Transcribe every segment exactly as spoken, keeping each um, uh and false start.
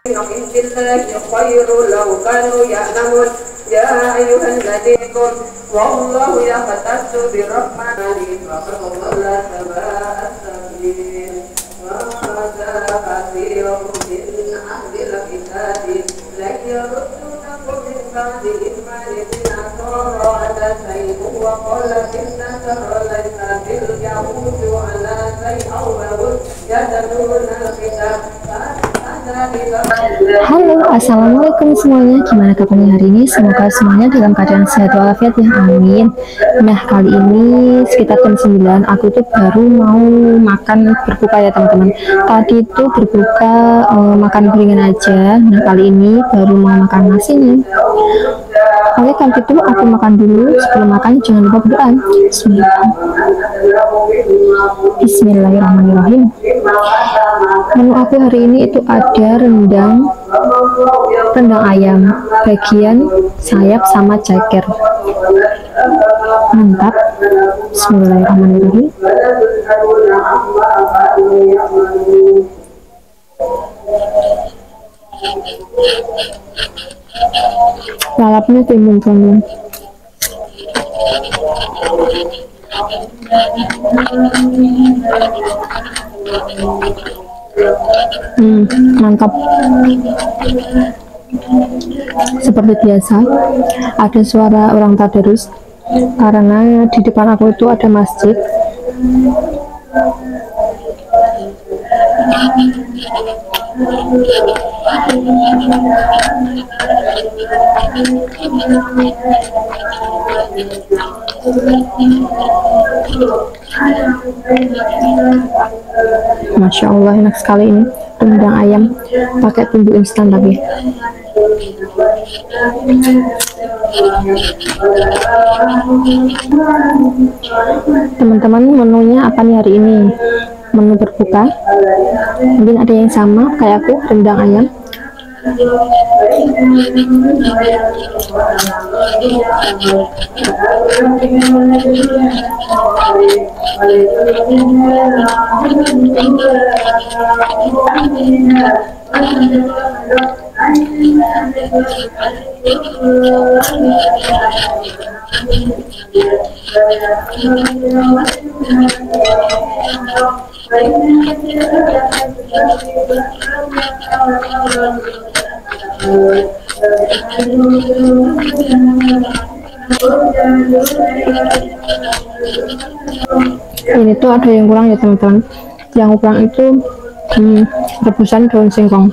عند الله خير لو كانوا يعلمون يا أيها الذين والله يختص برحمته فقد ضل سواء السبيل وهذا كثير من أهل الكتاب لن يردونكم من بعد إيمانكم نصارى على شيء وقال النصارى ليس باليهود على شيء أو يتلون الكتاب. Halo, assalamualaikum semuanya. Gimana kabarnya hari ini? Semoga semuanya dalam keadaan sehat walafiat ya, amin. Nah, kali ini sekitar jam sembilan aku tuh baru mau makan berbuka ya teman-teman. Tadi itu berbuka uh, makan ringan aja. Nah, kali ini baru mau makan nasi nih. Oke, kalau gitu aku makan dulu. Sebelum makan jangan lupa berdoa. Bismillahirrahmanirrahim. Menu aku hari ini itu ada rendang, rendang ayam, bagian sayap sama ceker. Mantap. Bismillahirrahmanirrahim. Lalapnya timbul teman. Hmm, mantap. Seperti biasa, ada suara orang tadarus karena di depan aku itu ada masjid. Masya Allah, enak sekali ini rendang ayam pakai bumbu instan tapi teman-teman, menunya apa nih hari ini? Menu berbuka, mungkin ada yang sama kayak aku, rendang ayam. Ini tuh ada yang kurang ya teman-teman. Yang kurang itu hmm, rebusan daun singkong.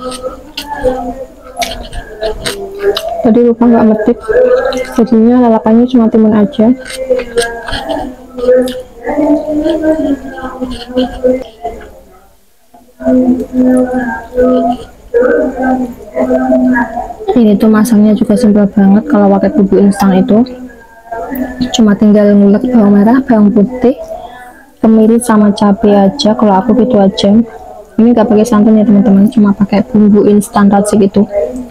Tadi lupa nggak metik, jadinya lalapannya cuma timun aja. Ini tuh masaknya juga simpel banget. Kalau pakai bumbu instan itu cuma tinggal ngulek bawang merah, bawang putih, kemiri sama cabai aja. Kalau aku gitu aja. Ini nggak pakai santan ya teman-teman, cuma pakai bumbu instan racik itu.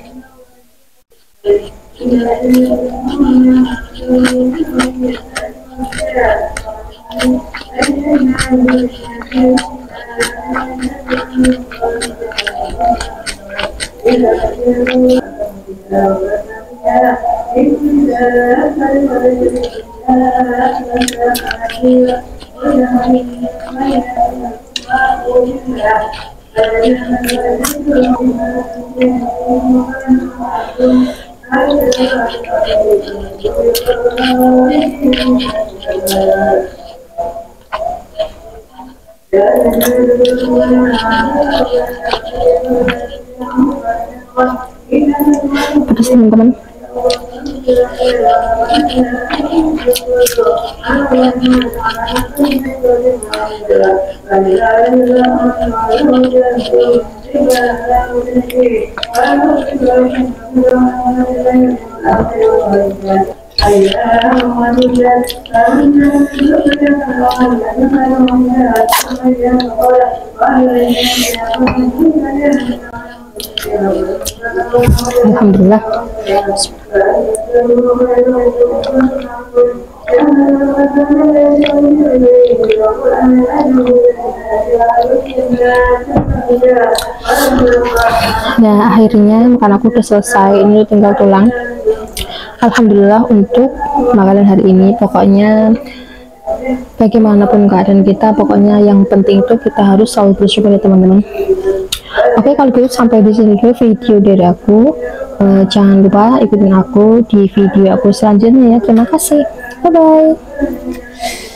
Pedas teman-teman. Alhamdulillah. Nah, akhirnya makan aku udah selesai, ini tinggal tulang. Alhamdulillah untuk makanan hari ini. Pokoknya bagaimanapun keadaan kita, pokoknya yang penting itu kita harus selalu bersyukur ya teman-teman. Oke, kalau gitu sampai di sini dulu video dari aku. Eh, jangan lupa ikutin aku di video aku selanjutnya ya. Terima kasih, bye bye.